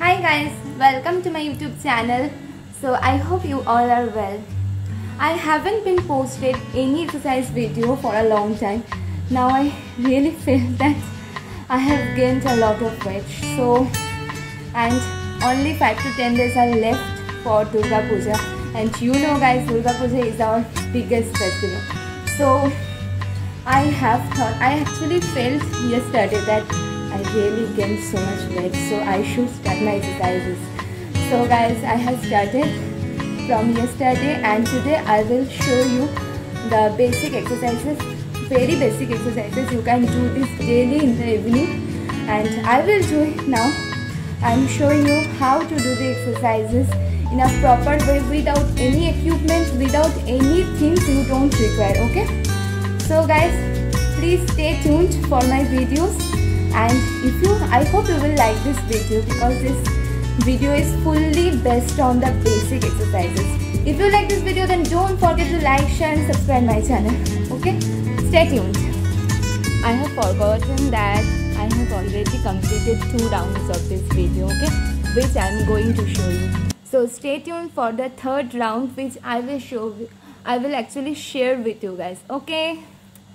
Hi guys, welcome to my YouTube channel. So I hope you all are well. I haven't been posted any exercise video for a long time. Now I really feel that I have gained a lot of weight. And only 5 to 10 days are left for Durga Puja. And you know guys, Durga Puja is our biggest festival. So I actually felt yesterday that I really gained so much weight, so I should start my exercises. So guys, I have started from yesterday, and today I will show you the basic exercises, very basic exercises. You can do this daily in the evening, and I will do it now. I am showing you how to do the exercises in a proper way without any equipment, without any things you don't require, okay? So guys, please stay tuned for my videos. And I hope you will like this video, because this video is fully based on the basic exercises. If you like this video, then don't forget to like, share and subscribe my channel. Okay, stay tuned. I have forgotten that I have already completed 2 rounds of this video, okay, which I am going to show you. So stay tuned for the 3rd round, which I will actually share with you guys, okay?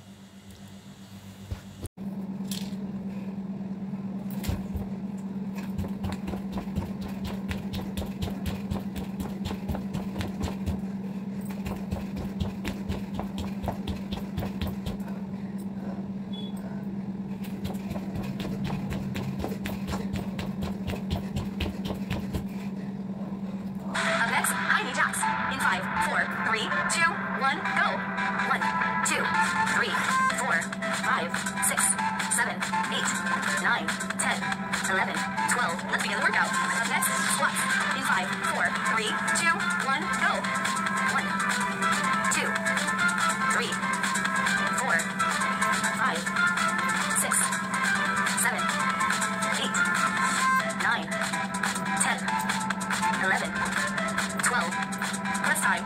In 5, 4, 3, 2, 1, go. 1, 2, 3, 4, 5, 6, 7, 8, 9, 10, 11, 12. Let's begin the workout. Up next, squats. In 5, 4, 3, 2, 1, go. 1, 2, 3, 4, 5, 6, 7, 8, 9, 10, 11, 12. First time.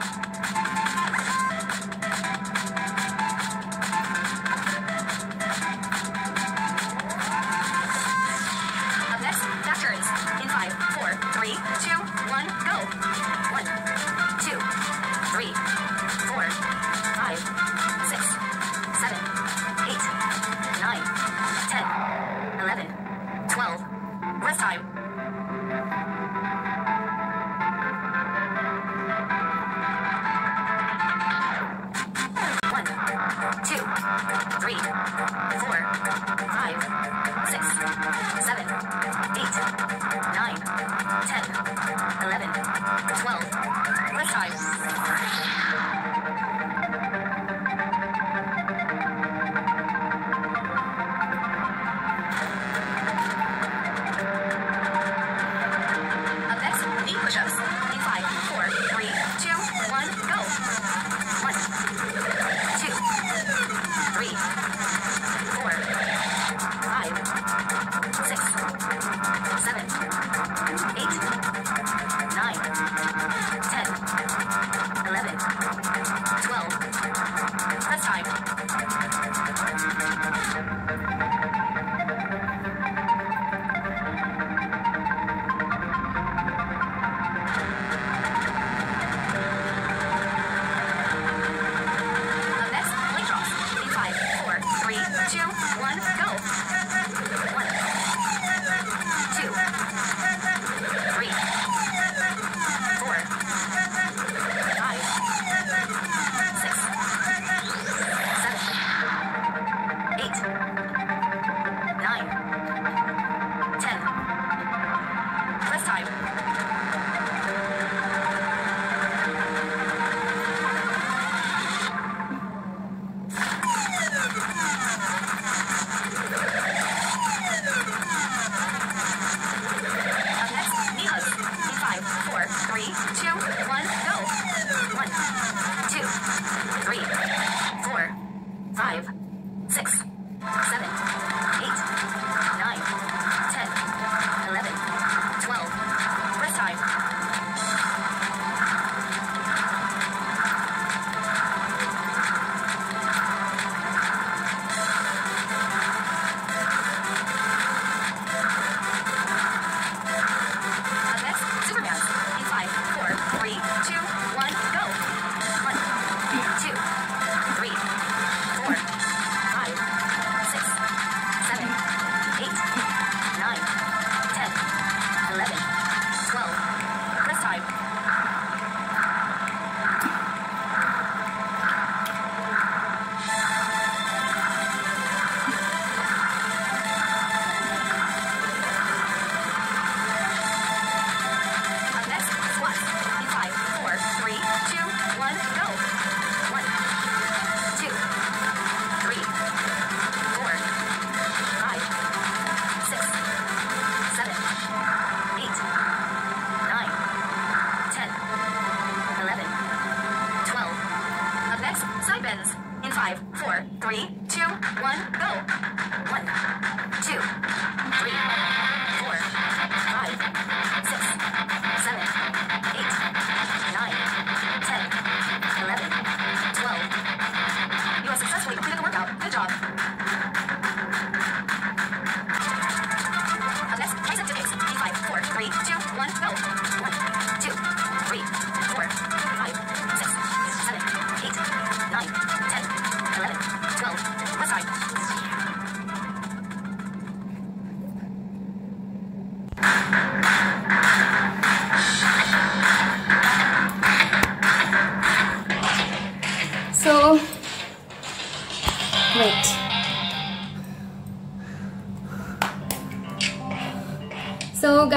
Up next, back turns. In 5, 4, 3, 2, 1, go. 1, 2, 3, 4, 5, 6, 7, 8, 9, 10, 11, 12. Rest time. 2, 3, 4, 5, 6, 7, 8, 9, 10, 11, 12. Rest time. Up next, knee push-ups. In 5, 4, 3, 2, 1, go. 1, 2, 3, 4, 5, 6, 7, 8, 9, 10, 11, 12. Press time.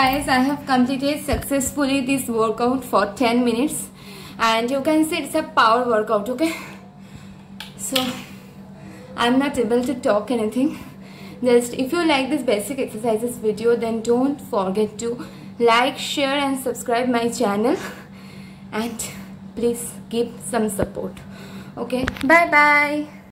guys, I have completed successfully this workout for 10 minutes, and you can see it's a power workout. Okay, so I'm not able to talk anything. Just if you like this basic exercises video, then don't forget to like, share and subscribe my channel, and please give some support. Okay, bye bye.